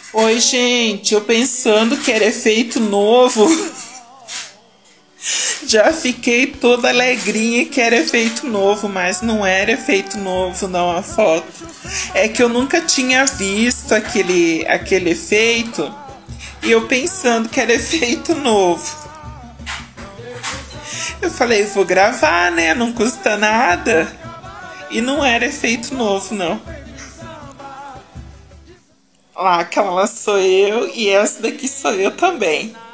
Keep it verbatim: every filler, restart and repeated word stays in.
Oi, gente, eu pensando que era efeito novo. Já fiquei toda alegrinha que era efeito novo, mas não era efeito novo não a foto. É que eu nunca tinha visto aquele, aquele efeito e eu pensando que era efeito novo. Eu falei, vou gravar, né? Não custa nada. E não era efeito novo, não. Lá, aquela sou eu e essa daqui sou eu também.